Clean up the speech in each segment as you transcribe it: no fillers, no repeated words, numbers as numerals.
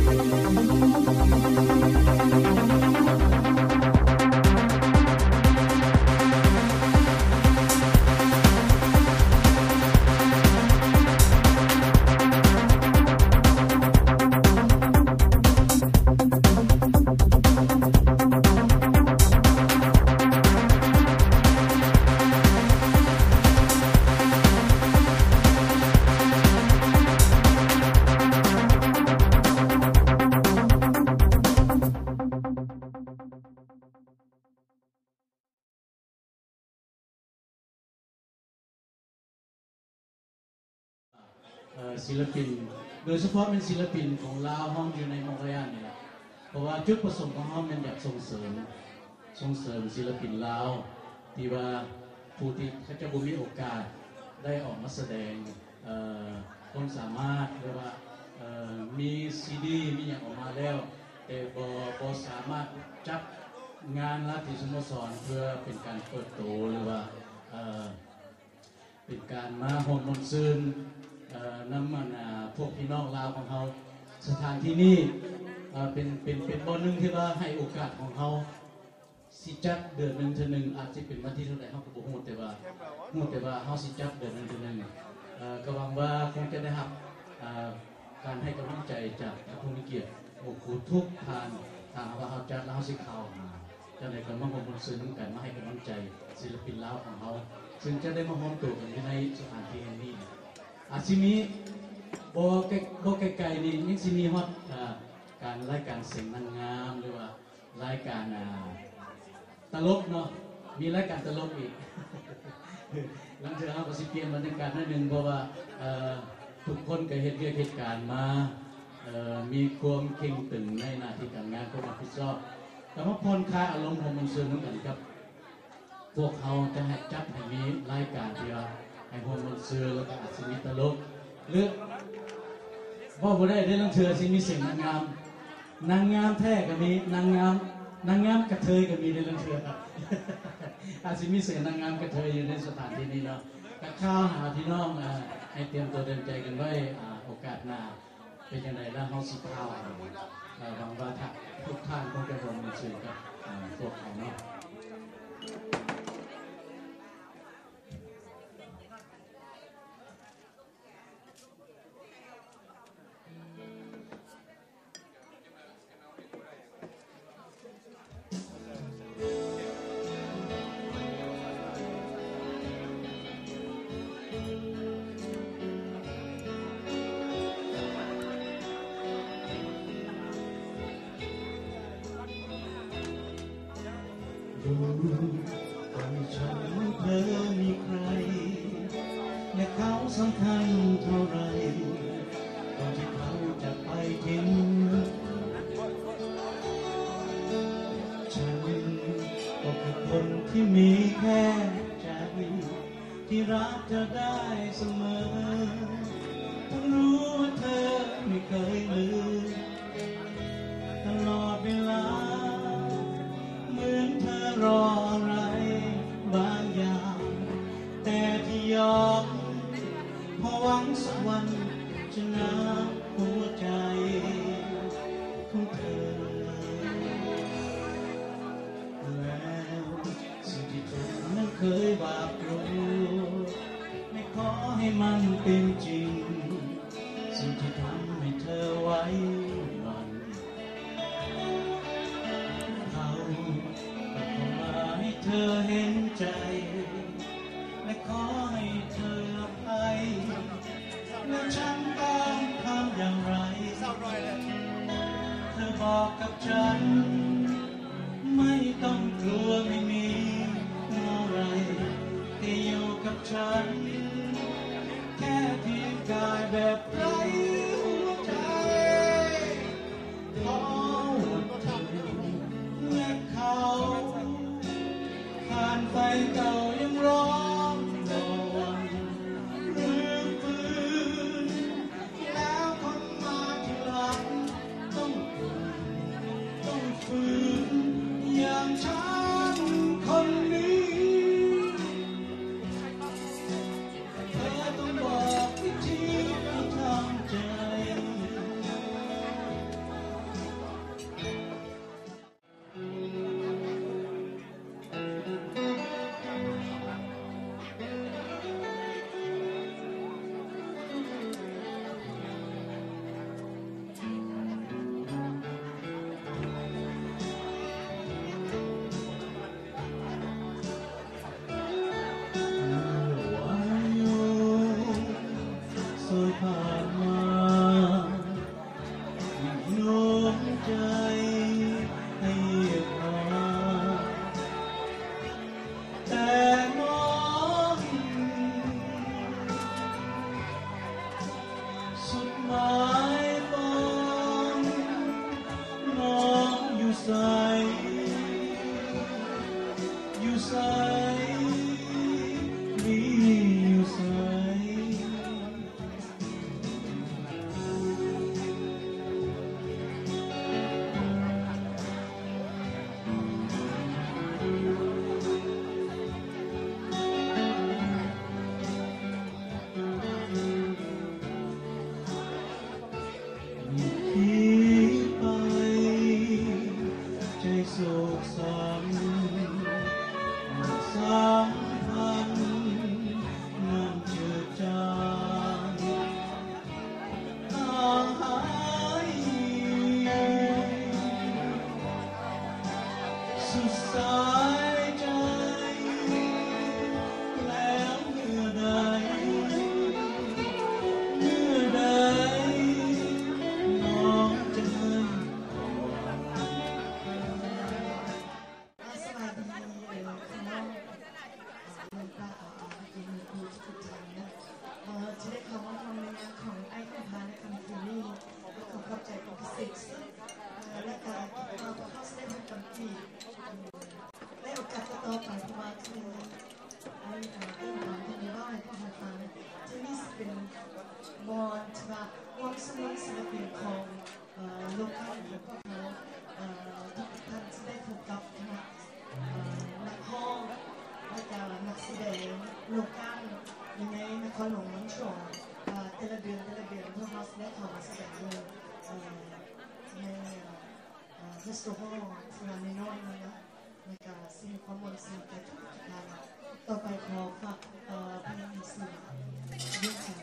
ศิลปินโดยเฉพาะเป็นศิลปินของลาวห้องอยู่ในมองระยะนี่แหละเพราะว่าจุดประสงค์ของห้องมันอยากส่งเสริมศิลปินลาวที่ว่าผู้ที่เขาจะมีโอกาสได้ออกมาแสดงความสามารถหรือว่ามีซีดีมีอย่างออกมาแล้วแต่บ่สามารถจัดงานราตรีสโมสรเพื่อเป็นการเปิดโตหรือว่าเป็นการมาโฮมมอนซึนน้ำมันพวกพี่น้องลาวของเขาสถานที่นี้เป็นบ่อนึงที่ว่าให้โอกาสของเขาสิจัดเดือนหนึ่งเท่านึงอาจจะเป็นวันที่เท่าไหร่เขาก็บอกแต่ว่าเขาสิจัดเดือนหนึ่งเท่านึงก็หวังว่าคงจะได้รับการให้กำลังใจจากผู้มีเกียรติทุกทางว่าเขาจัดแล้วเขาสิข่าวจะได้กำลังความรู้สึกกันมาให้กำลังใจศิลปินลาวของเขาซึ่งจะได้มาห้อมตัวกันในสถานที่แห่งนี้อาซิมีบ่ไกลๆนี่ยังสิมีฮอดการรายการเสียงนางงามหรือว่ารายการตลกเนาะมีรายการตลกอีกหลังจากเราก็สิเปลี่ยนบรรยากาศนิดนึงเพราะว่าทุกคนก็เฮ็ดเรื่องเหตุการณ์มามีความเข่งตึงในหน้าที่การงานความรับผิดชอบแต่ว่าผ่อนคลายอารมณ์ของมันซึมเหมือนกันครับพวกเขาจะให้จัดให้มีรายการที่ว่าให้คนมันเสือแล้วก็อาจจะมีตลกหรือว่าบ่ได้เรื่องเชื่อสิมีเสียงนางงามแท้ก็มีนางงามกระเทยก็มีในเรื่องเชื่อครับอาจจะมีเสียงนางงามกระเทยอยู่ในสถานที่นี้เนาะกับข้าวหาพี่น้องให้เตรียมตัวเดินใจกันไว้โอกาสหน้าเป็นยังไงแล้วเฮาสิข้าวหวังว่าทุกท่านคงจะร่วมมือช่วยกับพวกเขาเนาะก่อนฉันเธอมีใครและเขาสำคัญเท่าไรก่อนที่เขาจะไปทิ้งฉันก็คือคนที่มีแค่ใจที่รักเธอได้เสมอต้องรู้ว่าเธอไม่เคยลืมตลอดเวลาเหมือนเธอรออะไรบางอย่างแต่ที่ยอมเพราะหวังสักวันจะน้ำหัวใจของเธอแล้วสิ่งที่เธอนั้นเคยบาปรู้ไม่ขอให้มันเป็นจริงสิ่งที่ทำให้เธอไว้วันเธอเห็นใจและขอให้เธออภัยและฉันต้องทำอย่างไรเธอบอกกับฉันไม่ต้องกลัวไม่มีอะไรแต่อยู่กับฉันแค่เพียงกายแบบไร้หัวใจขอเธอและเขาผ่านไฟเก่ายังร้อนรนหรือฟื้นแล้วคนมาที่หลังต้องฟื้นอย่างฉันคนนี้เธอต้องบอกวิธีที่ทำสวยผ่านมาโน้มใจให้รอแต่น้องสุดหมายปองน้องอยู่ใสอยู่ใสมีอยู่ใสโศกสันสัมพันธ์น้ำเจือจางห่างหายสุดสายใจแล้วเมื่อใดน้องจะให้จะได้คำว่าทำในงานของไอ้คุณพาในคำคืนนี้ขอขอบใจเป็นพิเศษและการเราเข้าแสดงความดีได้โอกาสต่อไปเพราะว่าคือไอ้เรื่องของทางบ้านพ่อหันฟังที่นี่เป็นบอลฉบับความสนุกศิลปินของโลกาของพวกเขาทุกท่านจะได้พบกับคณะนักห้องและการนักแสดงโลกาในนครหลวงมังชงเทเลเบียนเพื่อมาแสดงความแสดงในเฟสติวัลที่เราในน้อยนะในการสิ่งความมุ่งสิ่งแต่ทุกอย่างต่อไปขอฝากเพลงสิ่งเรื่องฉัน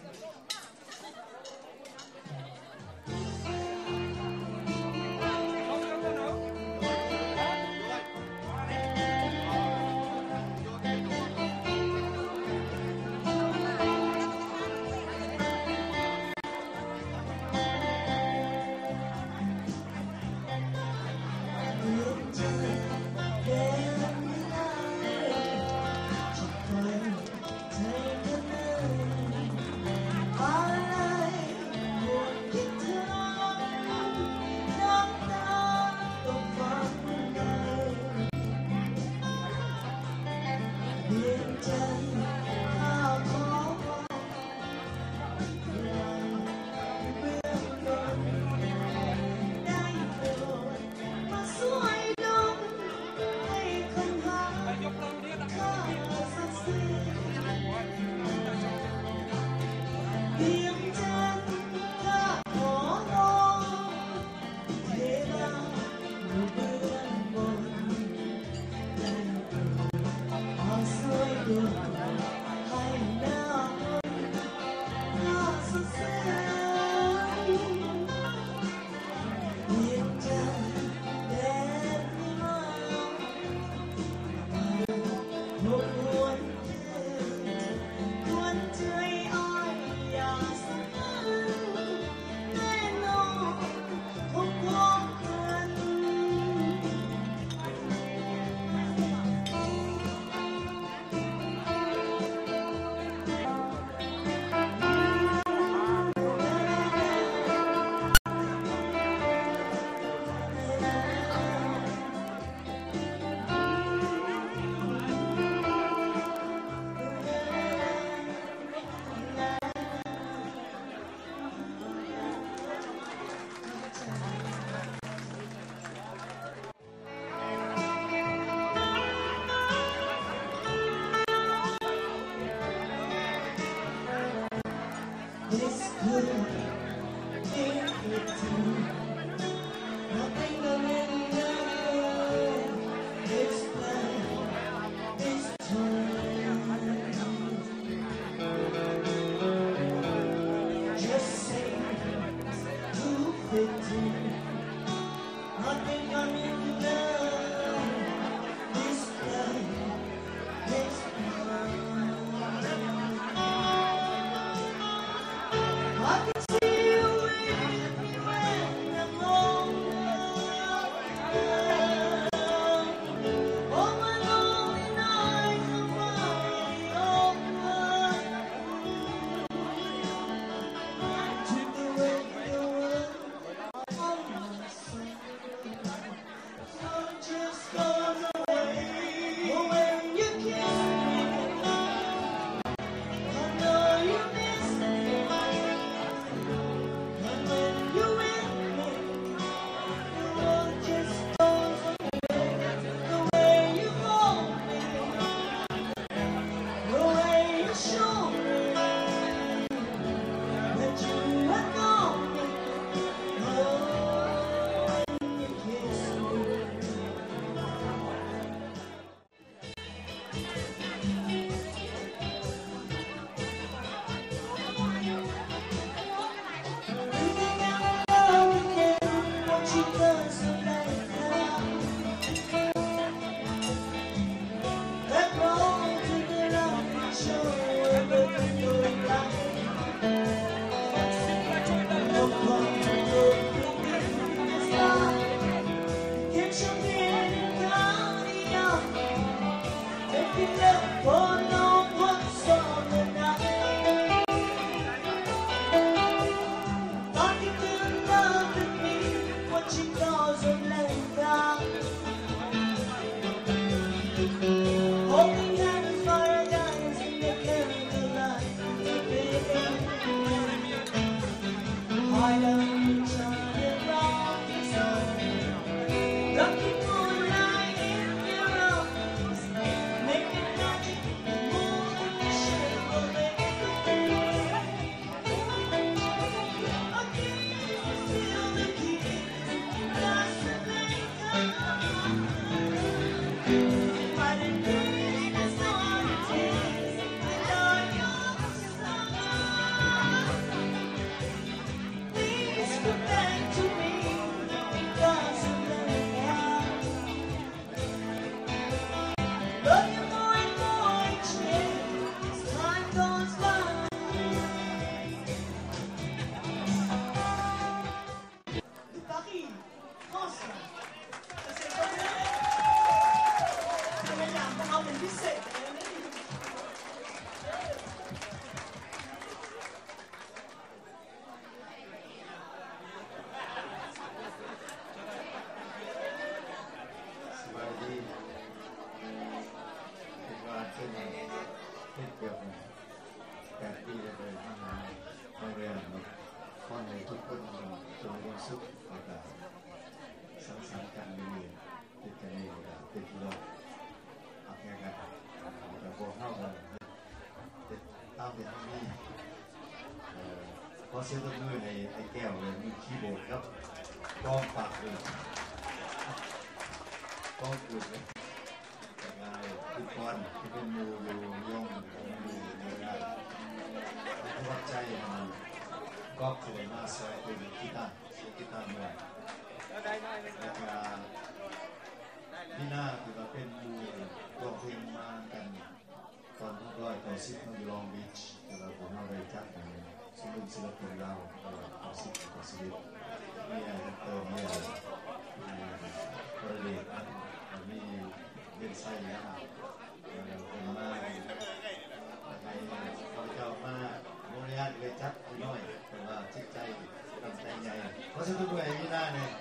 ขอเสียงตบมือให้ไอ้แก้วเลยมีคีย์บอร์ดครับกล้องปากเลยกล้องกลุ่มเลยแต่งานทุกคนที่เป็นมูอยู่ย่องของมูในงานที่วัดใจมันก็เคยมาใส่เป็นกีตาร์มวยแล้วก็ที่หน้าคือว่าเป็นมูร้องเพลงมากันตอนทุกร้อยต่อ10มันอยู่ลองบีชแต่เราผมเอาไปจัดกันซึ่งเป็นศิลปินเราเอาสิบต่อชีวิตมีอะไรเติมมีอะไรประเด็นมีเล่นไส้แล้วเป็นมาอะไรเขาจะมาโมเรียนเลยจัดน้อยแต่ว่าจิตใจกำใจใหญ่เพราะฉะนั้นตัวเองไม่ได้เนี่ย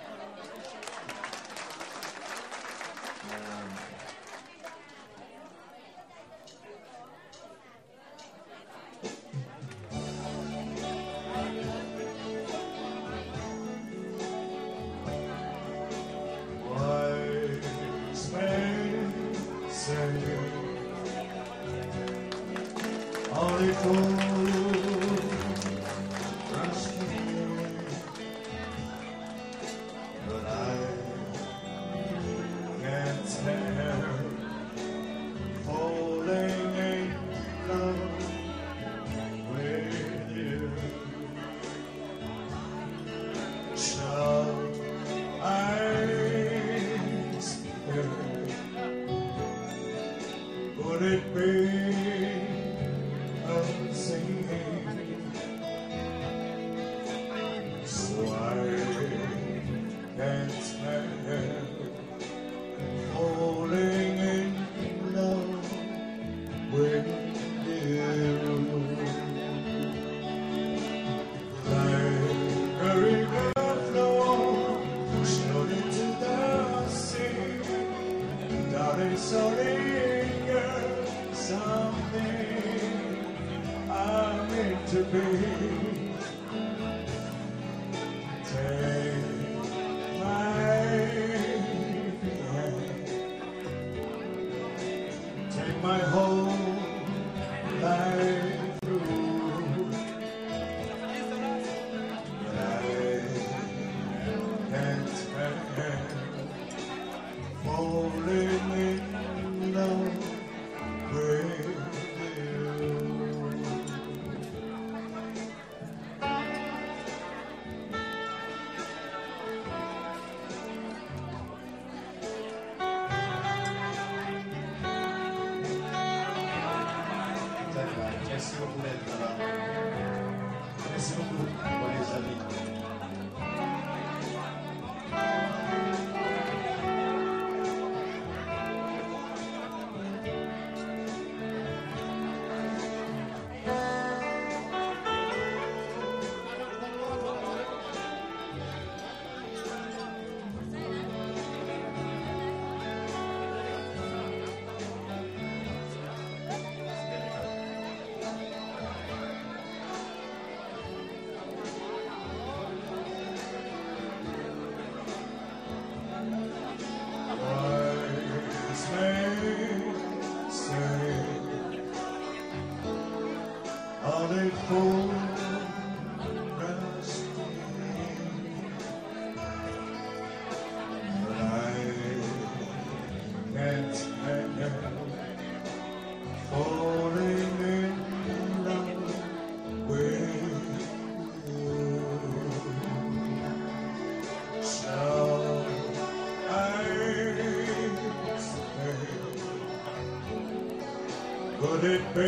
it be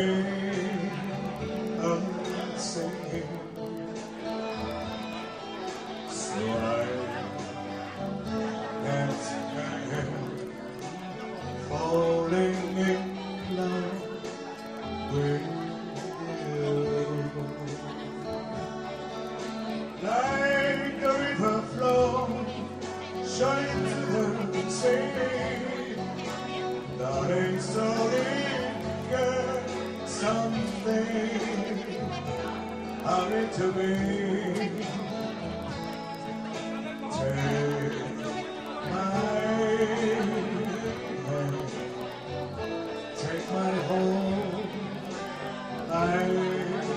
unseen. So I can't stand falling in love with you. Like the river flow shining to the sea, darling, slowly get something out to be. Take my hand, take my whole life,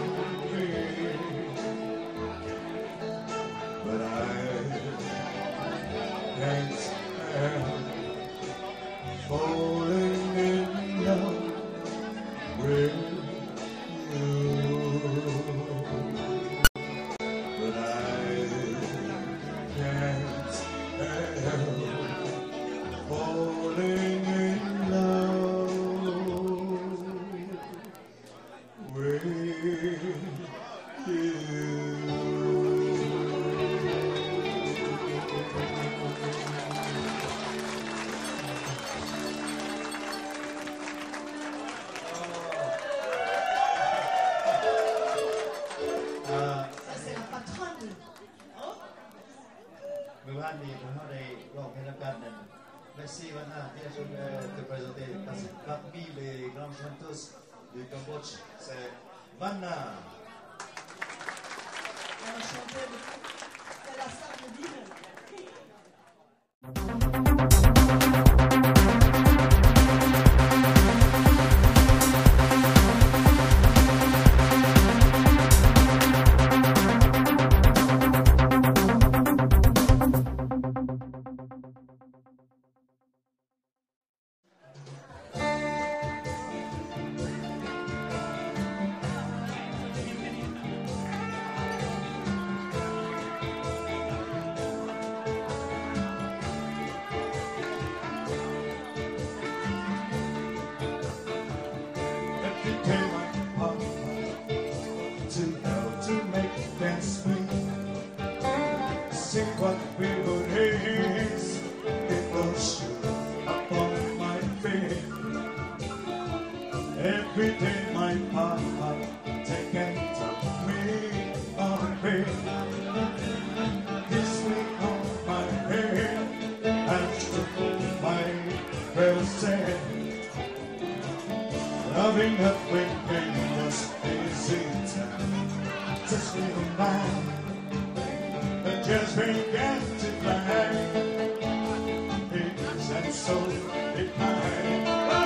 but I can't stand falling in love with you. But I can't stand falling in love with you. Ça, c'est la patronne. Giovanni, nous avons fait la peine. Merci Vanna, bien sûr de présenter parce que parmi les grandes chanteuses du Cambodge, c'est Vanna. Elle a chanté c'est la star de Dylan. Every day my heart to know to make dance sweet. See what we would is it goes upon my feet. Every day my heart take and touch me on the bed. This week on my head and my prayer said. Loving her when pain was easy time. Touch me on mine, but just began to fly. Peace and soul it mine.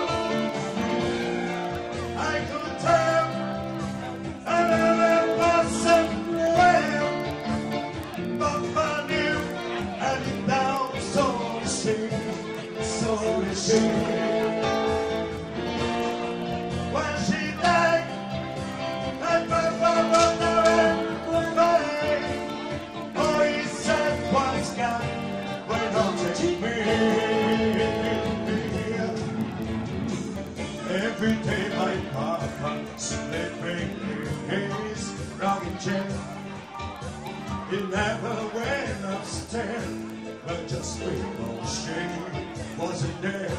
I could tell another person well, but I knew and it down so is she, so is she. When she died, I run away. Oh, he said, what's God, why don't take me? Every day my papa sleeping in his rocking chair. He never went upstairs, but just because she wasn't there.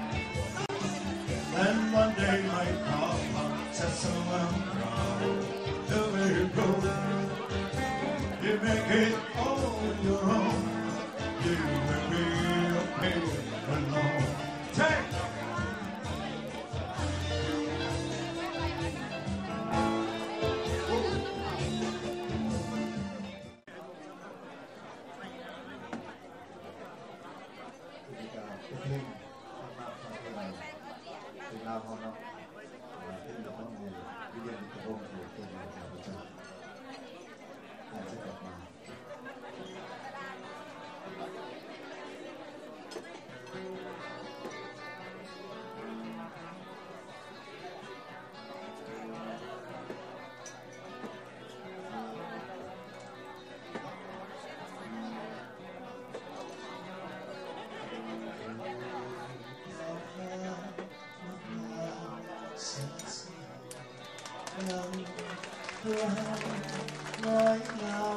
And one day my papa said, so I'm proud the way you go. You make it all your own. You will be okay alone. Take Lao không đâu, tên là con người bây giờ thì ôm của tên là của cha, sẽ gặp mà. เพื่อให้น้อยเหงา